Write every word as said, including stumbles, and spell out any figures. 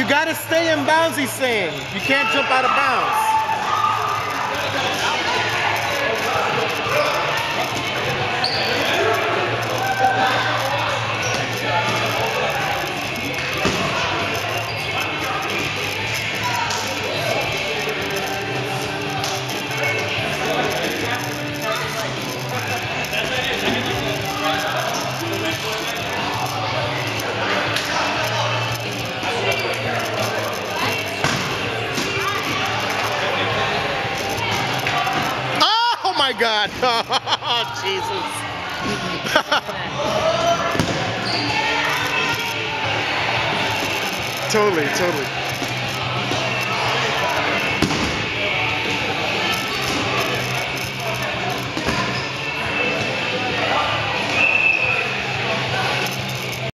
gotta stay in bounds, he's saying. You can't jump out of bounds. Oh my God! Oh, Jesus! Totally, totally.